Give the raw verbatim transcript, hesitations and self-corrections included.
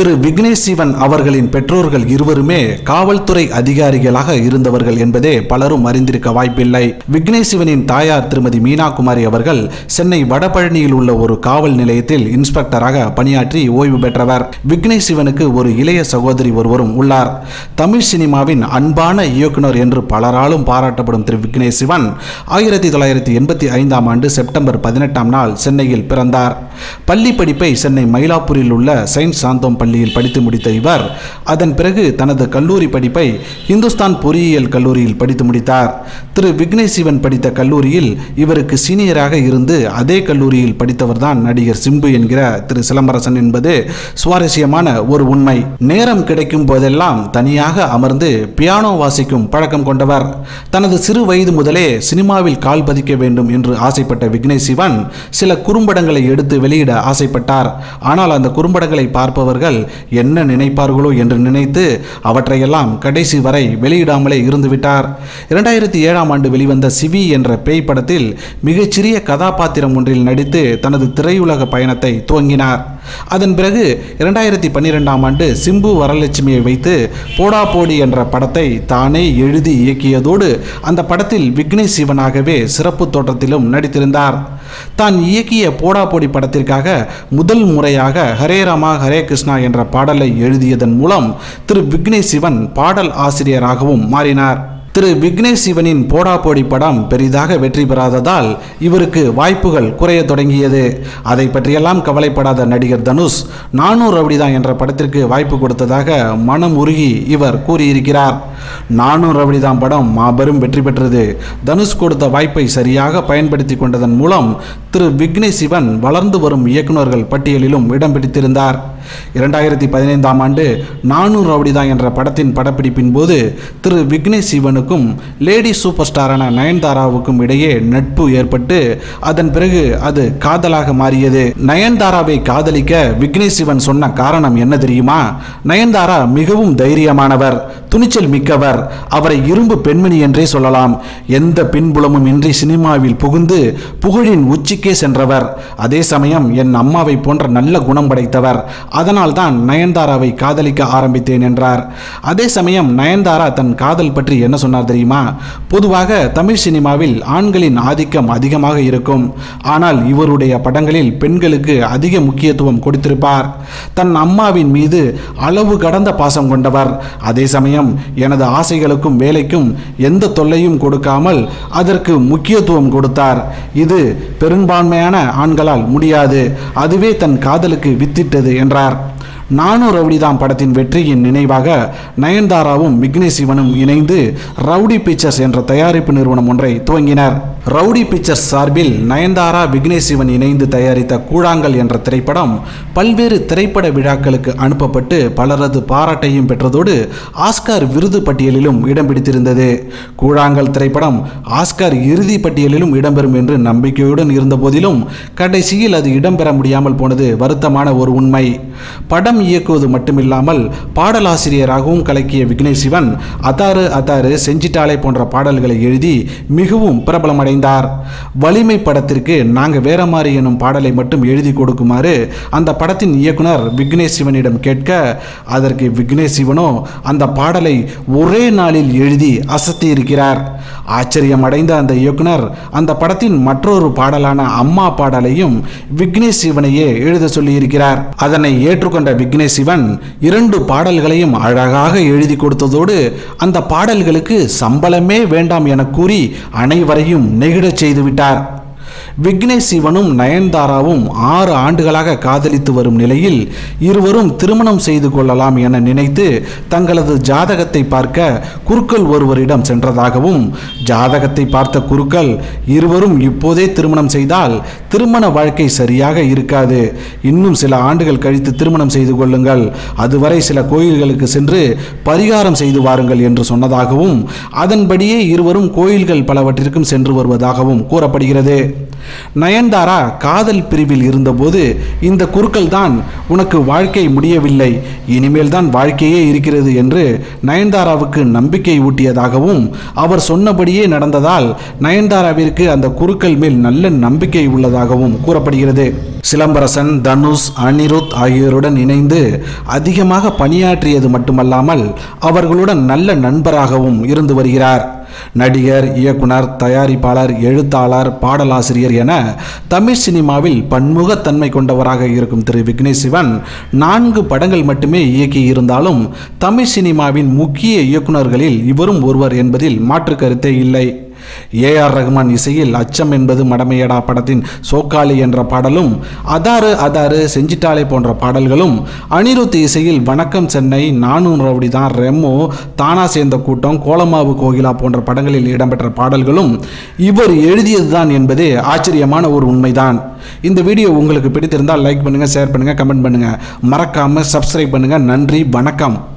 திரு விக்னேஷ் சிவன் அவர்களின் பெற்றோர்கள் இருவருமே காவல்துறை அதிகாரிகளாக இருந்தவர்கள் என்பதே பலரும் அறிந்திருக்க வாய்ப்பில்லை. விக்னேஷ் சிவனின் தாயார் திருமதி மீனா குமாரி அவர்கள் சென்னை வடபழனியில் உள்ள ஒரு காவல் நிலையத்தில் இன்ஸ்பெக்டராக பணியாற்றி ஓய்வு பெற்றவர். விக்னேஷ் சிவனுக்கு ஒரு இளைய சகோதரி ஒருவரும் உள்ளார். தமிழ் சினிமாவின் அன்பான இயக்குனர் என்று பலராலும் பாராட்டப்படும் திரு விக்னேஷ் சிவன் ஆயிரத்தி தொள்ளாயிரத்தி எண்பத்தி ஐந்தாம் ஆண்டு செப்டம்பர் பதினெட்டாம் நாள் சென்னையில் பிறந்தார். பள்ளி படிப்பை சென்னை மயிலாப்பூரில் உள்ள செயின்ட் சாந்தோம் பள்ளியில் படித்து முடித்த இவர் அதன் பிறகு தனது கல்லூரி படிப்பை இந்துஸ்தான் பொறியியல் கல்லூரியில் படித்து முடித்தார். திரு விக்னேஷ் சிவன் படித்த கல்லூரியில் இவருக்கு சீனியராக இருந்து அதே கல்லூரியில் படித்தவர்தான் நடிகர் சிம்பு என்கிற திரு சிலம்பரசன் என்பது சுவாரஸ்யமான ஒரு உண்மை. நேரம் கிடைக்கும் போதெல்லாம் தனியாக அமர்ந்து பியானோ வாசிக்கும் பழக்கம் கொண்டவர். தனது சிறு வயது முதலே சினிமாவில் கால் பதிக்க வேண்டும் என்று ஆசைப்பட்ட விக்னேஷ் சிவன் சில குறும்படங்களை எடுத்து வெளியிட ஆசைப்பட்டார். ஆனால் அந்த குறும்படங்களை பார்ப்பவர்கள் என்ன நினைப்பார்களோ என்று நினைத்து அவற்றையெல்லாம் கடைசி வரை வெளியிடாமலே இருந்துவிட்டார். இரண்டாயிரத்தி ஏழாம் ஆண்டு வெளிவந்த சிவி என்ற பேய் படத்தில் மிகச்சிறிய கதாபாத்திரம் ஒன்றில் நடித்து தனது திரையுலக பயணத்தை துவங்கினார். அதன் பிறகு இரண்டாயிரத்தி பன்னிரெண்டாம் ஆண்டு சிம்பு வரலட்சுமியை வைத்து போடா போடி என்ற படத்தை தானே எழுதி இயக்கியதோடு அந்த படத்தில் விக்னேஷ் சிவனாகவே சிறப்பு தோற்றத்திலும் நடித்திருந்தார். தான் இயக்கிய போடா போடி படத்திற்காக முதல் முறையாக ஹரே ராமா ஹரே கிருஷ்ணா என்ற பாடலை எழுதியதன் மூலம் திரு விக்னேஷ் சிவன் பாடல் ஆசிரியராகவும் மாறினார். திரு விக்னேஷ் சிவனின் போடா போடி படம் பெரிதாக வெற்றி பெறாததால் இவருக்கு வாய்ப்புகள் குறைய தொடங்கியது. அதை பற்றியெல்லாம் கவலைப்படாத நடிகர் தனுஷ் நானூறு ரவுடிதான் என்ற படத்திற்கு வாய்ப்பு கொடுத்ததாக மனம் உருகி இவர் கூறியிருக்கிறார். நானூறு ரவுடிதான் படம் மாபெரும் வெற்றி பெற்றது. தனுஷ் கொடுத்த வாய்ப்பை சரியாக பயன்படுத்தி கொண்டதன் மூலம் திரு விக்னேஷ் சிவன் வளர்ந்து வரும் இயக்குநர்கள் பட்டியலிலும் இடம் பிடித்திருந்தார். இரண்டாயிரத்தி பதினைந்தாம் ஆண்டு நானூறு ரவுடிதான் என்ற படத்தின் படப்பிடிப்பின் போது திரு விக்னேஷ் சிவனுக்கும் லேடி சூப்பர் ஸ்டாரான நயன்தாராவுக்கும் இடையே நட்பு ஏற்பட்டு அதன் பிறகு அது காதலாக மாறியது. நயன்தாராவை காதலிக்க விக்னேஷ் சிவன் சொன்ன காரணம் என்ன தெரியுமா? நயன்தாரா மிகவும் தைரியமானவர், துணிச்சல் மிக்கவர், அவரை இரும்பு பெண்மணி என்றே சொல்லலாம். எந்த பின்புலமும் இன்றி சினிமாவில் புகுந்து புகழின் உச்சிக்கே சென்றவர். அதே சமயம் என் அம்மாவை போன்ற நல்ல குணம் படைத்தவர். அதனால் தான் நயன்தாராவை காதலிக்க ஆரம்பித்தேன் என்றார். அதே சமயம் நயன்தாரா தன் காதல் பற்றி என்ன சொன்னார் தெரியுமா? பொதுவாக தமிழ் சினிமாவில் ஆண்களின் ஆதிக்கம் அதிகமாக இருக்கும். ஆனால் இவருடைய படங்களில் பெண்களுக்கு அதிக முக்கியத்துவம் கொடுத்திருப்பார். தன் அம்மாவின் மீது அளவு கடந்த பாசம் கொண்டவர். அதே சமயம் எனது ஆசைகளுக்கும் வேலைக்கும் எந்த தொல்லையும் கொடுக்காமல் அதற்கு முக்கியத்துவம் கொடுத்தார். இது பெரும்பான்மையான ஆண்களால் முடியாது. அதுவே தன் காதலுக்கு வித்திட்டது என்றார். நானூறு ரவுடிதான் படத்தின் வெற்றியின் நினைவாக நயன்தாராவும் விக்னேஷ் சிவனும் இணைந்து ரவுடி பிக்சர்ஸ் என்ற தயாரிப்பு நிறுவனம் ஒன்றை துவங்கினர். ரவுடி பிக்சர்ஸ் சார்பில் நயன்தாரா விக்னேஷ் சிவன் இணைந்து தயாரித்த கூழாங்கல் என்ற திரைப்படம் பல்வேறு திரைப்பட விழாக்களுக்கு அனுப்பப்பட்டு பலரது பாராட்டையும் பெற்றதோடு ஆஸ்கார் விருது பட்டியலிலும் இடம் பிடித்திருந்தது. கூழாங்கல் திரைப்படம் ஆஸ்கார் இறுதி பட்டியலிலும் இடம்பெறும் என்று நம்பிக்கையுடன் இருந்த போதிலும் கடைசியில் அது இடம்பெற முடியாமல் போனது வருத்தமான ஒரு உண்மை. படம் இயக்குவது மட்டுமில்லாமல் பாடலாசிரியராகவும் கலக்கிய விக்னேஷ் சிவன் அதாரு அதாரு செஞ்சிட்டாலே போன்ற பாடல்களை எழுதி மிகவும் பிரபலமடைந்தார். வலிமை படத்திற்கு நாங்க வேற மாதிரி எனும் பாடலை மட்டும் எழுதி கொடுக்குமாறு அந்த படத்தின் இயக்குனர் விக்னேஷ் சிவனிடம் கேட்க அதற்கு விக்னேஷ் சிவனோ அந்த பாடலை ஒரே நாளில் எழுதி அசத்தி இருக்கிறார். ஆச்சரியம் அடைந்த அந்த இயக்குனர் அந்த படத்தின் மற்றொரு பாடலான அம்மா பாடலையும் விக்னேஷ் சிவனையே எழுத சொல்லி இருக்கிறார். அதனை ஏற்றுக்கொண்ட விக்னேஷ் சிவன் இரண்டு பாடல்களையும் அழகாக எழுதி கொடுத்ததோடு அந்த பாடல்களுக்கு சம்பளமே வேண்டாம் என கூறி அனைவரையும் நெகிழச் செய்துவிட்டார். விக்னேஷ் சிவனும் நயன்தாராவும் ஆறு ஆண்டுகளாக காதலித்து வரும் நிலையில் இருவரும் திருமணம் செய்து கொள்ளலாம் என நினைத்து தங்களது ஜாதகத்தை பார்க்க குருக்கள் ஒருவரிடம் சென்றதாகவும் ஜாதகத்தை பார்த்த குருக்கள் இருவரும் இப்போதே திருமணம் செய்தால் திருமண வாழ்க்கை சரியாக இருக்காது, இன்னும் சில ஆண்டுகள் கழித்து திருமணம் செய்து கொள்ளுங்கள், அதுவரை சில கோயில்களுக்கு சென்று பரிகாரம் செய்து வாருங்கள் என்று சொன்னதாகவும் அதன்படியே இருவரும் கோயில்கள் பலவற்றிற்கும் சென்று வருவதாகவும் கூறப்படுகிறது. நயன்தாரா காதல் பிரிவில் இருந்தபோது இந்த குறுக்கள் தான் உனக்கு வாழ்க்கை முடியவில்லை, இனிமேல் தான் வாழ்க்கையே இருக்கிறது என்று நயன்தாராவுக்கு நம்பிக்கை ஊட்டியதாகவும் அவர் சொன்னபடியே நடந்ததால் நயன்தாராவிற்கு அந்த குறுக்கள் மேல் நல்ல நம்பிக்கை உள்ளதாகவும் கூறப்படுகிறது. சிலம்பரசன், தனுஷ், அனிருத் ஆகியோருடன் இணைந்து அதிகமாக பணியாற்றியது மட்டுமல்லாமல் அவர்களுடன் நல்ல நண்பராகவும் இருந்து வருகிறார். நடிகர், இயக்குனர், தயாரிப்பாளர், எழுத்தாளர், பாடலாசிரியர் என தமிழ் சினிமாவில் பன்முகத்தன்மை கொண்டவராக இருக்கும் திரு விக்னேஷ் சிவன் நான்கு படங்கள் மட்டுமே இயக்கி இருந்தாலும் தமிழ் சினிமாவின் முக்கிய இயக்குநர்களில் இவரும் ஒருவர் என்பதில் மாற்று கருத்தே இல்லை. ஏ ஆர் ரஹ்மான் இசையில் அச்சம் என்பது மடமையடா படத்தின் சோக்காளி என்ற பாடலும், அதாறு அதாறு செஞ்சிட்டாலே போன்ற பாடல்களும், அனிருத் இசையில் வணக்கம் சென்னை, நானூறு ரவுடி தான், ரெமோ, தானா சேர்ந்த கூட்டம், கோலமாவு கோகிலா போன்ற படங்களில் இடம்பெற்ற பாடல்களும் இவர் எழுதியதுதான் என்பதே ஆச்சரியமான ஒரு உண்மைதான். இந்த வீடியோ உங்களுக்கு பிடித்திருந்தால் லைக் பண்ணுங்க, ஷேர் பண்ணுங்க, கமெண்ட் பண்ணுங்க, மறக்காம சப்ஸ்கிரைப் பண்ணுங்க. நன்றி, வணக்கம்.